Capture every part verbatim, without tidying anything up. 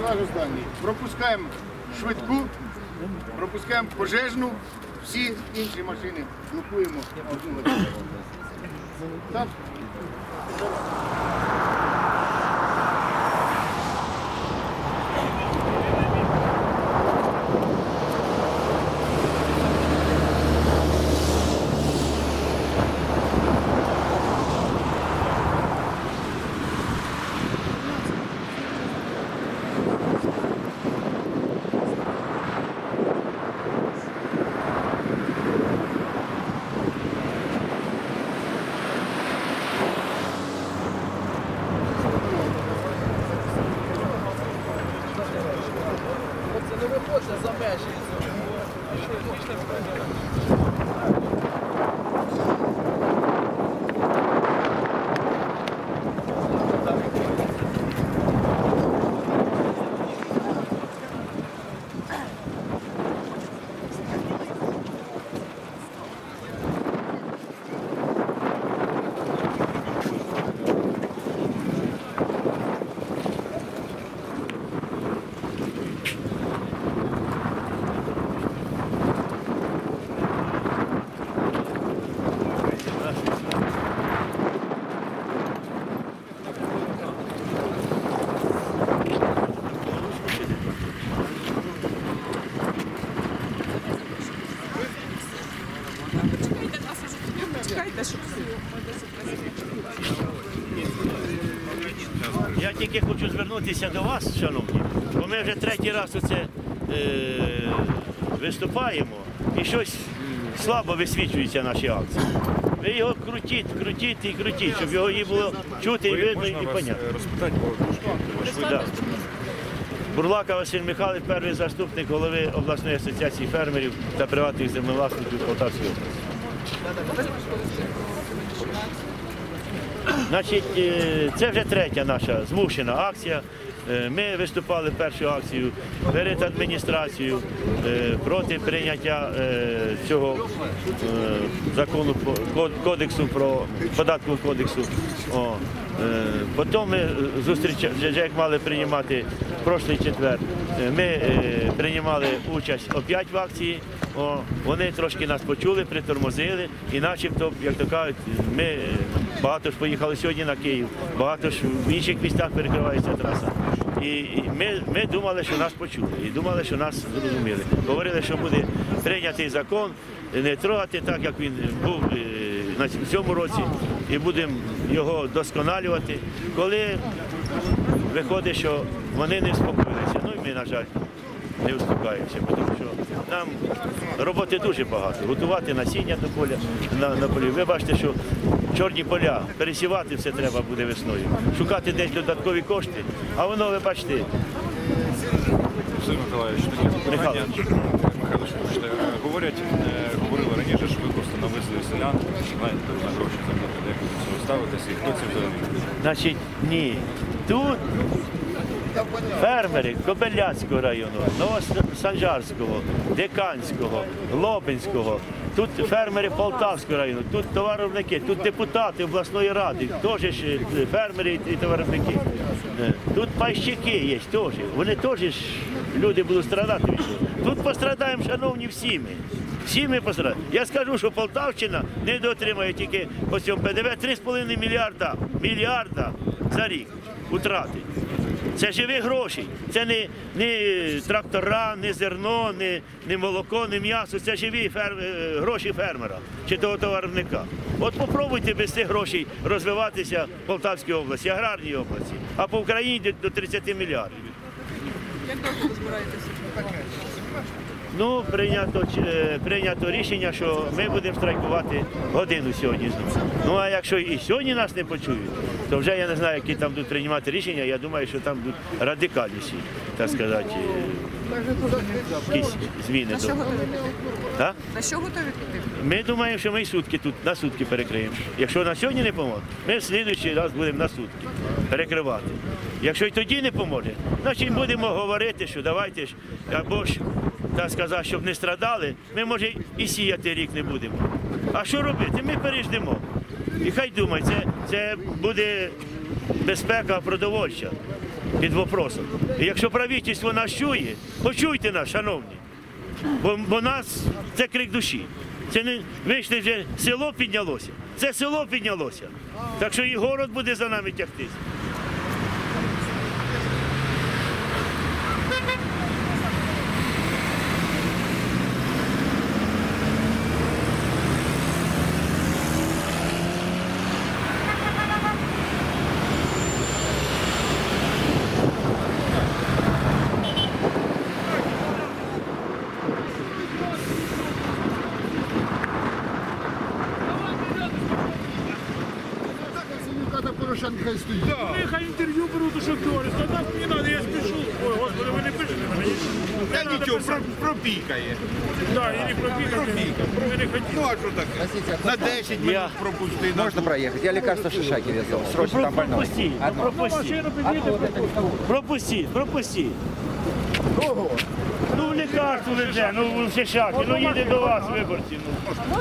наш останній. Пропускаємо швидку, пропускаємо пожежну, всі інші машини блокуємо одну. Так? Це не виходить за межі. Я тільки хочу звернутися до вас, шановні, бо ми вже третій раз оце е, виступаємо і щось слабо висвічуються наші акції. Ви його крутіть, крутіть і крутіть, щоб його їй було чути, і видно, і понятно. Да. Бурлака Василь Михайлович, перший заступник голови обласної асоціації фермерів та приватних землевласників Полтавської області. Значить, це вже третя наша змушена акція. Ми виступали першу акцію перед адміністрацією проти прийняття цього закону, кодексу, про податкового кодексу. О, потім ми зустрічали, вже як мали приймати в прошлий четвер, ми приймали участь опять в акції. О, вони трошки нас почули, притормозили і начебто, як то кажуть, ми багато ж поїхали сьогодні на Київ, багато ж в інших містах перекривається траса. І ми, ми думали, що нас почули, і думали, що нас зрозуміли. Говорили, що буде прийнятий закон, не трогати так, як він був на цьому році, і будемо його досконалювати. Коли виходить, що вони не вспокоїлися, ну і ми, на жаль, не уступаємося, тому що нам роботи дуже багато. Готувати насіння до поля, на, на полі. Ви бачите, що чорні поля, пересівати все треба буде весною, шукати десь додаткові кошти, а воно, ви бачите. Василь Миколаївич, таке питання. Михайло Шевченко, говорять, говорили раніше, що ви просто навезли селян, знаєте, на гроші заплатили, як ви до цього ставитеся, і хто це взагалі? Значить, ні. Тут фермери Кобиляцького району, Новосанжарського, Диканського, Лобинського, тут фермери Полтавського району, тут товаровники, тут депутати обласної ради, теж фермери і товаровники. Тут пайщики є теж, вони теж люди будуть страдати від цього. Тут пострадаємо, шановні, всі ми. Всі ми пострадаємо. Я скажу, що Полтавщина не дотримує тільки по цьому Пе Де Ве три з половиною мільярда, мільярда за рік утрати. Це живі гроші, це не, не трактора, не зерно, не, не молоко, не м'ясо, це живі фер... гроші фермера чи того товаровника. От попробуйте без цих грошей розвиватися в Полтавській області, аграрній області, а по Україні до тридцяти мільярдів. Як довго ви збираєтеся? Ну, прийнято, прийнято рішення, що ми будемо страйкувати годину сьогодні знову. Ну, а якщо і сьогодні нас не почують, то вже я не знаю, які там будуть приймати рішення, я думаю, що там будуть радикальніші, так сказати, якісь зміни. На що готові піти? Так? На що готові піти? Ми думаємо, що ми і сутки тут, на сутки перекриємо. Якщо на сьогодні не поможе, ми в слідуючий раз будемо на сутки перекривати. Якщо й тоді не поможе, значить будемо говорити, що давайте ж, або ж, так сказати, щоб не страдали, ми, може, і сіяти рік не будемо. А що робити? Ми переждемо. І хай думають, це, це буде безпека продовольча. під вопросом. І якщо правительство нас чує, почуйте нас, шановні. Бо, бо нас це крик душі. Це не вийшли вже, село піднялося. Це село піднялося. Так що і город буде за нами тягтись. Порошенка стоїть. Нехай інтерв'ю беруть у шахтері, сказав, мені треба, я спішу. Ой, Господи, ви не пишете на мені. Та нічого, про- пропікає. Так, і не пропікати, ви не хотіли. Ну а що таке? На десять Я- минут пропусти. на Можно проехать? Я лекарство Шишаки везу. Срочно там больной. Пропустіть, ну, Одно. пропустіть. Пропустіть, пропустіть. Кого? Ну, в лікарству везе, ну, в Шишаки, ну, їде до вас, виборці. Ну.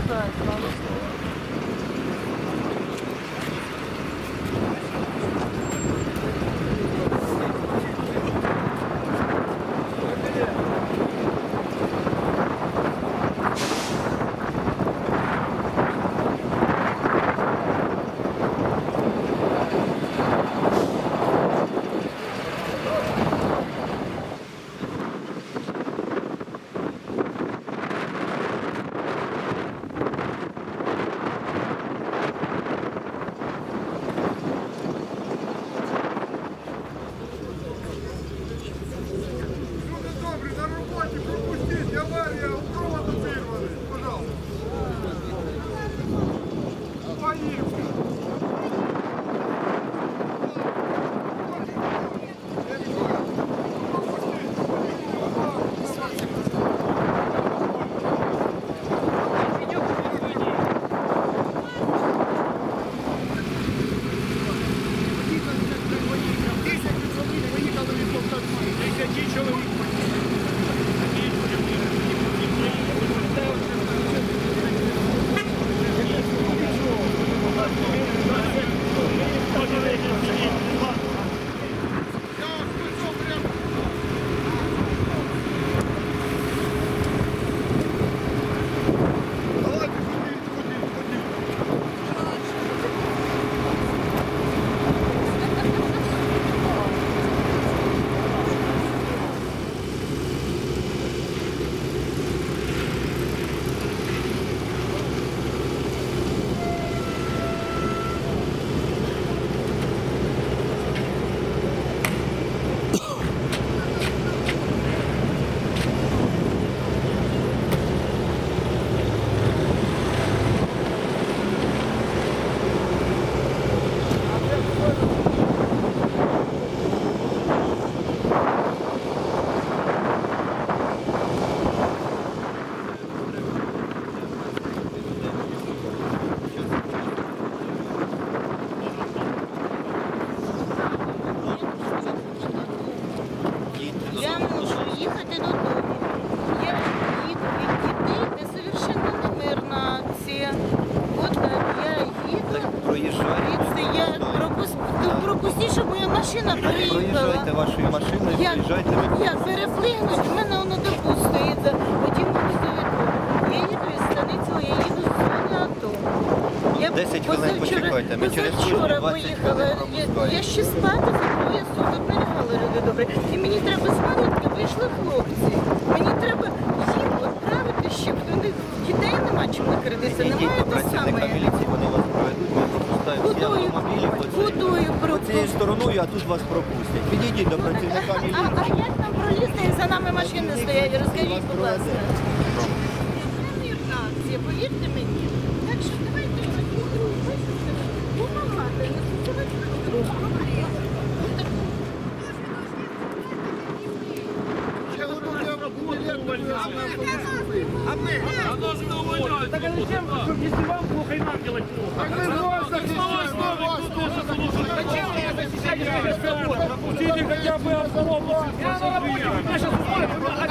Добре, на роботі пропустіть, аварія, у проводу вирвали. Пожалуйста. Поїхали. Я можу їхати додому. Я їду від дітей, де совершенно немирна акція. От е, я їду, звідси я пропуск... ну, пропустіть, щоб моя машина Проезжайте приїхала. вашей машиной, Я, приезжайте. я переплигнуть, в мене воно допу стоїть. за- Потім буду заведу. Я їду із станицього, я їду з зони АТО. Я десять хвилин позавчора- почекайте, ми через позавчора двадцять поїхала. хвилин Я, пропускаємо. я ще спати забула, я тут не лягала, люди добрі. І мені треба з малютки, вийшли хлопці. Мені треба їм відправити, щоб у них дітей нема чим накритися, Ідіть немає до те працівника саме. міліції, вони вас проведуть, ми пропускаємо всі Худою, автомобілі по цій- худою по цією пропустити. стороною, а тут вас пропустять. Підійдіть до працівника А, міліції. а як нам пролізти, як за нами машини стоять? Розкажіть, будь ласка. Це мирна акція, повірте мені. Так що давайте допомагати, не стосувати друг друга. Так а зачем, если вам плохо и нам делать плохо? Зачем мне защищать разговор? Пропустите хотя бы автобус. Я сейчас условия,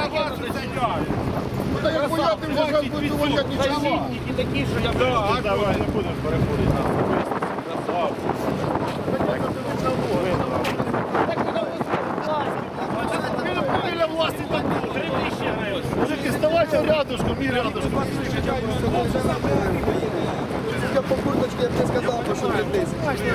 Защитники такие, что я буду. Давай, не будем переходить на рядышком, мій рядышком. Я по курточке, я б не сказав, що три тисячі.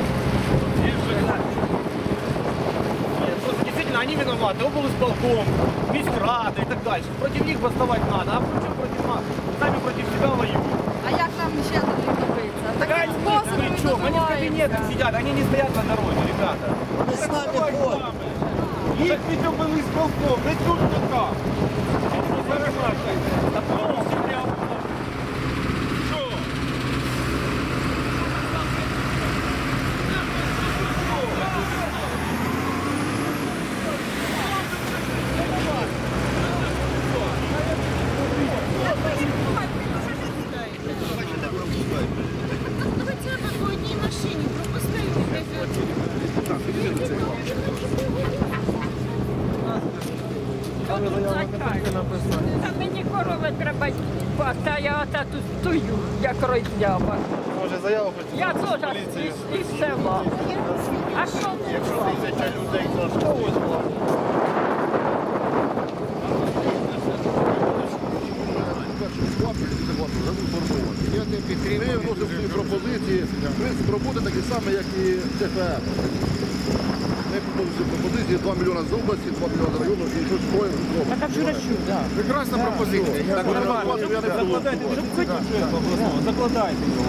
Просто действительно они виноваты, облсполком, міськрада и так дальше. Против них восставать надо, а против, против нас. Сами против себя воюют. А як нам ще до них добитися? Таким Таким способом і Причем они в кабинетах сидят, они не стоят на дороге, ребята. Ми з нами ходимо. Їх підтримали з полком, не тут, не там. Хоча б по одній машині пропустити. Та мені корови треба, та я ота тут стою, як роззява. Може заяву хочете? Я теж із, із села. А що Тисяча людей за що ось була? Я не підтримую. Ми вносимо свої пропозиції. Принцип роботи такий самий, як і ТФР. Ми пропозиції пропозиції два мільйони з області, два мільйони з району і щось строїмо. Так, а вчора що? Прекрасна пропозиція. Так, нормально. Закладайте, щоб хоч бюджет обласного, закладайте його.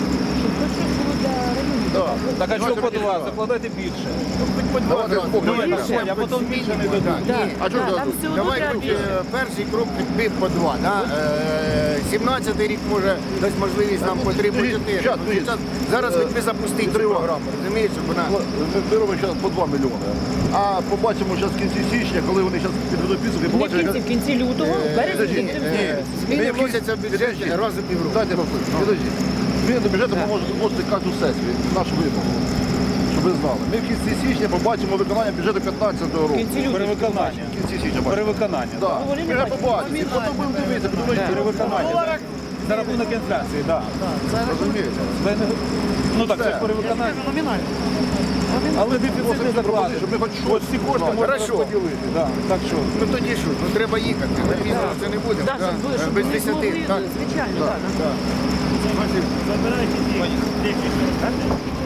Так а що по два? Закладайте більше. Давайте спокійно. А потім більше не дадуть. А чого ж дадуть? Давай е, перший крок підбив по два. Да? Е, сімнадцятий рік може дасть можливість нам по три, по чотири. Щас, Ну, зараз- Зараз хоч би запустити три програми, розумієш, щоб вона... Ми робимо зараз по два мільйони. А побачимо зараз в кінці січня, коли вони зараз підведуть підсумки, побачимо, яка... в кінці лютого, Подожди, Е, Зміни вносяться в бюджет раз у півроку. Дайте розповідь. Подожди. Зміни до бюджету ми можемо вносити кожну сесію, нашу вимогу, щоб ви знали. Ми в кінці січня побачимо виконання бюджету п'ятнадцятого року. Перевиконання. В кінці січня бачимо. Перевиконання. Так, ми вже побачимо. І потім будемо дивитися, будемо йти. Перевиконання. За рахунок інфляції, так. Розумієте? Ну так, це ж перевиконання. Але дефіцит не закладеш. Щоб ми хоч От ці кошти можна Хорошо. розподілити. Да. Так що? Ну тоді що? Ну треба їхати. Ми пізно це не будемо. Да, без десяти. Так. звичайно. Так, так. Забирайте ті.